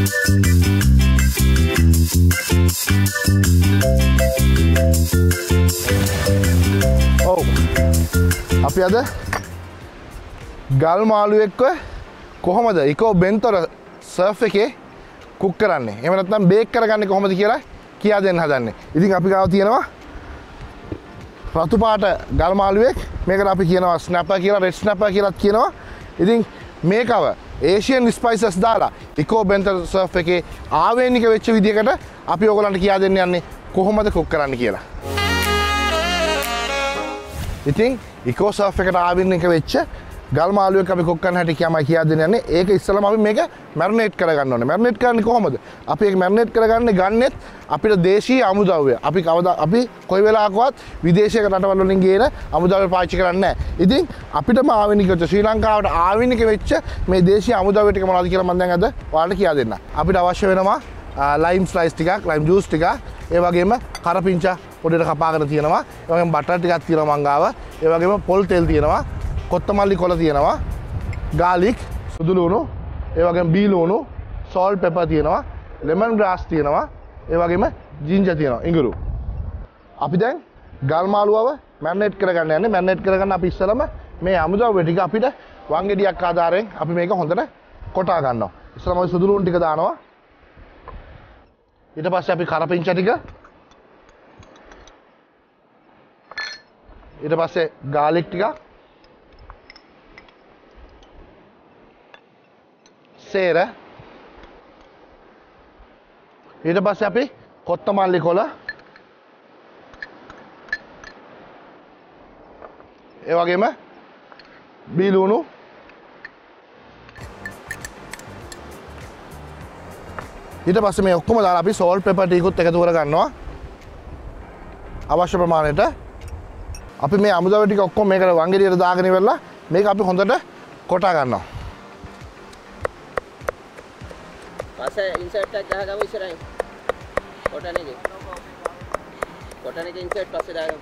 ඔව් අපි අද ගල් මාළුවෙක්ව කොහොමද ඉකෝ බෙන්තොර සර්ෆ් එකේ කුක් කරන්නේ එහෙම නැත්නම් බේක් කරගන්නේ කොහොමද කියලා කියා දෙන්න හදන්නේ. ඉතින් අපි ගාව තියෙනවා රතු පාට ගල් මාළුවෙක්. මේකට අපි කියනවා ස්නැපර් කියලා, රෙඩ් ස්නැපර් කියලාත් කියනවා. ඉතින් මේකව ඒෂියන් ස්පයිසස් දාලා ඉකෝ බෙන්තොර සර්ෆ් එකේ ආවේනික වෙච්ච විදිහකට අපි ඔයගලන්ට කියා දෙන්න යන්නේ කොහොමද කුක් කරන්න කියලා. ඉතින් ඉකෝ සර්ෆ් එකට ආවේනික වෙච්ච ගල් මාළුවෙක් අපි කුක් කරන්න හැටි කියා දෙන්න යන්නේ. ඒක ඉස්සෙල්ලාම අපි මේක මැරිනේට් කරගන්න ඕනේ. මැරිනේට් කරන්නේ කොහොමද? අපි ඒක මැරිනේට් කරගන්නේ ගන්නෙත් අපිට දේශීය අමුද්‍රව්‍ය. අපි කොයි වෙලාවකවත් විදේශයක රටවල් වලින් ගේන අමුද්‍රව්‍ය පාවිච්චි කරන්නේ නැහැ. ඉතින් අපිටම ආවේනික වෙච්ච ශ්‍රී ලංකාවට ආවේනික වෙච්ච මේ දේශීය අමුද්‍රව්‍ය ටික මොනවද කියලා මම දැන් අද ඔයාලට කියා දෙන්නම්. අපිට අවශ්‍ය වෙනවා ලයිම් ස්ලයිස් ටිකක්, ලයිම් ජූස් ටිකක්, ඒ වගේම කරපිංචා පොඩියට කපාගෙන තියෙනවා. ඒ වගේම බටර් ටිකක් තියෙනවා මං ගාව. ඒ වගේම පොල් තෙල් තියෙනවා. කොත්තමල්ලි කොළ තියෙනවා. ගාලික්, සුදු ලුණු, ඒ වගේම බී ලුණු, සෝල්ට් පෙපර් තියෙනවා. ලෙමන් ග්‍රාස් තියෙනවා. ඒ වගේම ජින්ජර් තියෙනවා. ඉඟුරු. අපි දැන් ගල් මාළුවව මැරිනේට් කරගන්න යන්නේ. මැරිනේට් කරගන්න අපි ඉස්සලම මේ අමුද්‍රව්‍ය ටික අපිට වංගෙඩියක් ආධාරයෙන් අපි මේක හොඳට කොටා ගන්නවා. ඉස්සලම අපි සුදු ලුණු ටික දානවා. ඊට පස්සේ අපි කරපිංචා ටික, ඊට පස්සේ ගාලික් ටික, සේර, ඊට පස්සේ අපි කොත්තමල්ලි කොළ, ඒ වගේම බී ලුණු, ඊට පස්සේ මේ ඔක්කොම දාලා අපි සෝල්ට් පෙපර් ටිකුත් එකතු කර ගන්නවා අවශ්‍ය ප්‍රමාණයට. අපි මේ අමුද්‍රව්‍ය ටික ඔක්කොම මේකට වංගෙඩියට දාගෙන ඉවරලා මේක අපි හොඳට කොටා ගන්නවා. පස්සේ ඉන්සර්ට් එකක් ගහගමු ඉස්සරහින්. කොටන එකේ ඉන්සර්ට් පස්සේ දාගමු.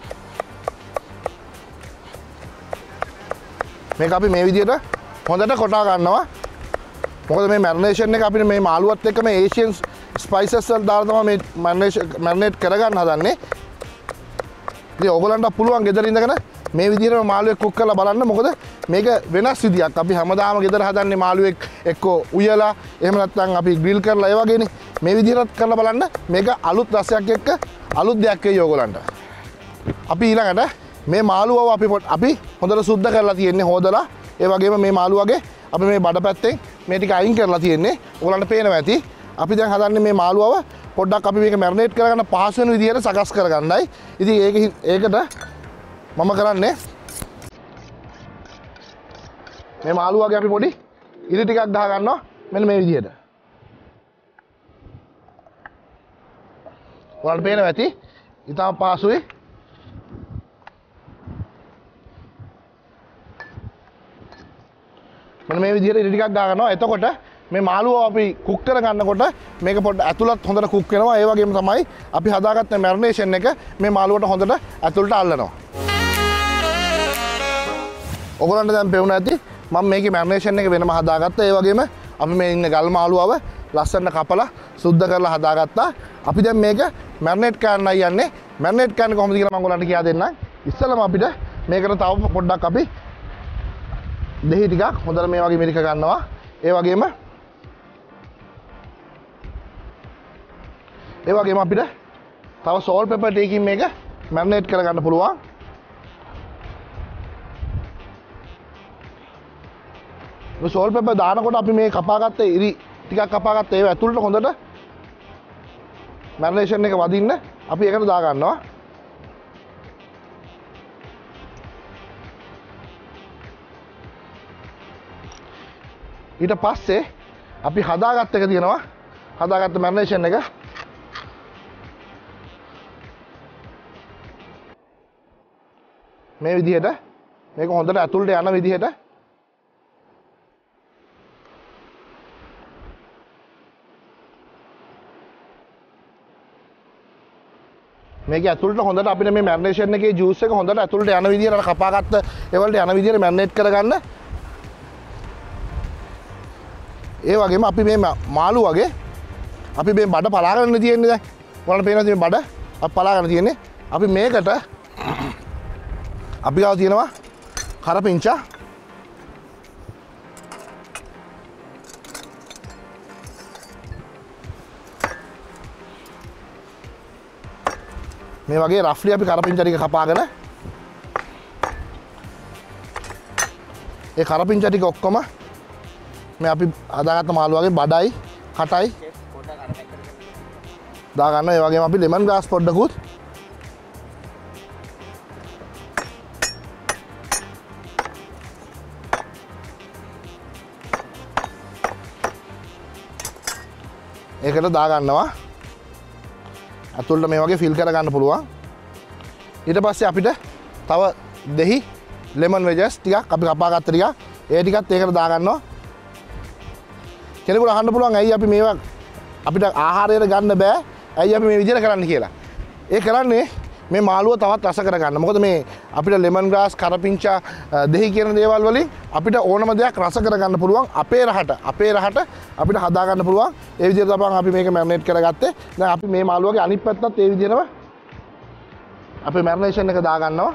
මේක අපි මේ විදිහට හොඳට කොටා ගන්නවා. මොකද මේ මැරිනේෂන් එක අපිට මේ මාළුවත් එක්ක මේ ඒෂියන් ස්පයිසස් වල දාලා තමයි මේ මැරිනේට් කරගන්න හදන්නේ. ඉතින් ඕගලන්ට පුළුවන් ගෙදර ඉඳගෙන මේ විදිහට මාළුවෙක් කුක් කරලා බලන්න. මොකද මේක වෙනස් විදියක්. අපි හැමදාම ගෙදර හදන්නේ මාළුවෙක් එක්කෝ උයලා එහෙම නැත්නම් අපි ග්‍රිල් කරලා ඒ වගේනේ. මේ විදිහට කරලා බලන්න. මේක අලුත් රසයක් එක්ක අලුත් දෙයක් වෙයි ඕගලන්ට. අපි ඊළඟට මේ මාළුවව අපි හොඳට සුද්ධ කරලා තියෙන්නේ හොදලා. ඒ වගේම මේ මාළුවගේ අපි මේ බඩ පැත්තෙන් මේ ටික අයින් කරලා තියෙන්නේ. ඕගලන්ට පේනවා ඇති. අපි දැන් හදන්නේ මේ මාළුවව පොඩ්ඩක් අපි මේක මැරිනේට් කරගන්න පහසු වෙන විදිහට සකස් කරගන්නයි. ඉතින් ඒකට මම කරන්නේ මේ මාළුවගේ අපි පොඩි ඉරි ටිකක් ගහ ගන්නවා මෙන්න මේ විදිහට. ඔයාලට පේනවා ඇති. ඉතාම පහසුයි. මෙන්න මේ විදිහට ඉරි ටිකක් ගහ ගන්නවා. එතකොට මේ මාළුව අපි කුක් කර ගන්නකොට මේක පොඩ්ඩ ඇතුළත් හොඳට කුක් වෙනවා. ඒ වගේම තමයි අපි හදාගත්ත මැරිනේෂන් එක මේ මාළුවට හොඳට ඇතුළට අල්ලනවා. ඔයගොල්ලන්ට දැන් පේුණා ඇති මම මේකේ මැරිනේෂන් එක වෙනම හදාගත්තා. ඒ වගේම අපි මේ ඉන්න ගල් මාළුවව ලස්සනට කපලා සුද්ධ කරලා හදාගත්තා. අපි දැන් මේක මැරිනේට් කරන්නයි යන්නේ. මැරිනේට් කරන්නේ කොහොමද කියලා මම ඔයගොල්ලන්ට කියා දෙන්නම්. ඉස්සෙල්ලාම අපිට මේකට තව පොඩ්ඩක් අපි දෙහි ටිකක් හොඳට මේ වගේ මිරික ගන්නවා. ඒ වගේම අපිට තව සෝල්ට් පෙපර් ටිකකින් මේක මැරිනේට් කරගන්න පුළුවන්. මේ සෝල්ට් පෙපර් දානකොට අපි මේ කපාගත්ත ඉරි ටිකක් කපාගත්ත ඒව ඇතුළට හොඳට මැරිනේෂන් එක වදින්න අපි ඒකට දා ගන්නවා. ඊට පස්සේ අපි හදාගත්ත එක තියෙනවා. හදාගත්ත මැරිනේෂන් එක මේ විදිහට මේක හොඳට ඇතුළට යන විදිහට මේක ඇතුළට හොඳට අපිට මේ මැරිනේෂන් එකේ ජූස් එක හොඳට ඇතුළට යන විදිහට අර කපාගත්ත ඒවලට යන විදිහට මැරිනේට් කරගන්න. ඒ වගේම අපි මේ මාළු වගේ අපි මේ බඩ පලාගෙන තියෙන්නේ දැන්. ඔයාලට පේනවද මේ බඩ? අපි පලාගෙන තියෙන්නේ. අපි මේකට අපි ගාව තියෙනවා කරපිංචා. මේ වගේ රෆ්ලි අපි කරපිංචා ටික කපාගෙන ඒ කරපිංචා ටික ඔක්කොම මේ අපි හදාගත්ත මාළු වගේ බඩයි කටයි දාගන්න. ඒ වගේම අපි ලෙමන් ග්‍රාස් පොඩ්ඩකුත් ඒකට දාගන්නවා. ඇතුළට මේ වගේ ෆිල් කරගන්න පුළුවන්. ඊට පස්සේ අපිට තව දෙහි ලෙමන් වෙජස් ටිකක් අපි කපාගත්ත ටිකක් ඒ ටිකත් ඒකට දාගන්නවා. කෙනෙකුට අහන්න පුළුවන් ඇයි අපි මේවා අපිට ආහාරයට ගන්න බෑ, ඇයි අපි මේ විදිහට කරන්න කියලා. ඒ කරන්නේ මේ මාළුව තවත් රස කරගන්න. මොකද මේ අපිට ලෙමන් ග්‍රාස්, කරපිංචා, දෙහි කියන දේවල් වලින් අපිට ඕනම දෙයක් රස කරගන්න පුළුවන්. අපේ රහට අපිට හදාගන්න පුළුවන්. ඒ විදිහට තමයි අපි මේක මැරිනේට් කරගත්තේ. දැන් අපි මේ මාළුවගේ අනිත් පැත්තත් ඒ විදිහටම අපේ මැරිනේෂන් එක දාගන්නවා.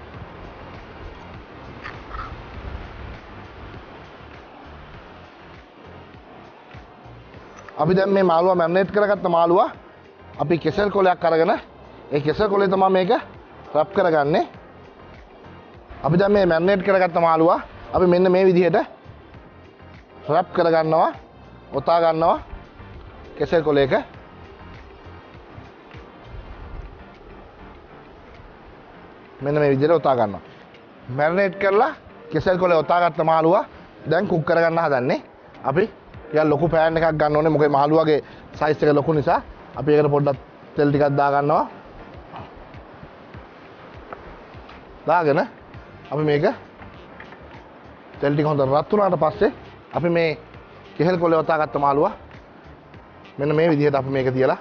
අපි දැන් මේ මාළුවා මැරිනේට් කරගත්ත මාළුවා අපි කෙසෙල් කොලයක් අරගෙන ඒ කෙසෙල් කොලේ තමයි මේක රැප් කරගන්නේ. අපි දැන් මේ මැරිනේට් කරගත්ත මාළුවා අපි මෙන්න මේ විදිහට රැප් කරගන්නවා, ඔතා ගන්නවා කෙසෙල් කොලයක. මෙන්න මේ විදිහට ඔතා ගන්නවා. මැරිනේට් කරලා කෙසෙල් කොලේ ඔතාගත්ත මාළුවා දැන් කුක් කරගන්න හදන්නේ. අපි ටිකක් ලොකු පෑන් එකක් ගන්න ඕනේ. මොකද මාළුවාගේ සයිස් එක ලොකු නිසා අපි ඒකට පොඩ්ඩක් තෙල් ටිකක් දා ගන්නවා. දාගෙන අපි මේක තෙල් ටික හොඳට රත් වුණාට පස්සේ අපි මේ කෙහෙල් කොලේ ඔතාගත්ත මාළුවා මෙන්න මේ විදිහට අපි මේක තියලා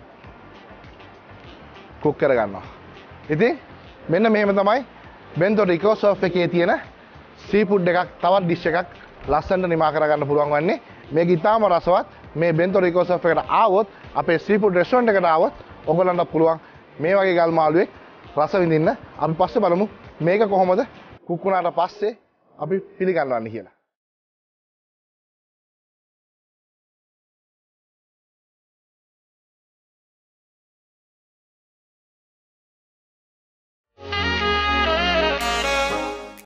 කුක් කරගන්නවා. ඉතින් මෙන්න මෙහෙම තමයි බෙන්තෝ රිකෝ සර්ෆ් එකේ තියෙන සී ෆුඩ් එකක් තවත් ඩිෂ් එකක් ලස්සනට නිමා කරගන්න පුළුවන් වන්නේ. මේක ඉතාම රසවත්. මේ බෙන්තෝ රිකෝ සර්ෆ් එකට ආවොත් අපේ සී ෆුඩ් රෙස්ටොරන්ට් එකට ආවොත් ඔයගොල්ලන්ට පුළුවන් මේ වගේ ගල් මාළුවෙක් රස විඳින්න. අපි පස්සේ බලමු මේක කොහොමද කුක් වුණාට පස්සේ අපි පිළිගන්නවන්නේ කියලා.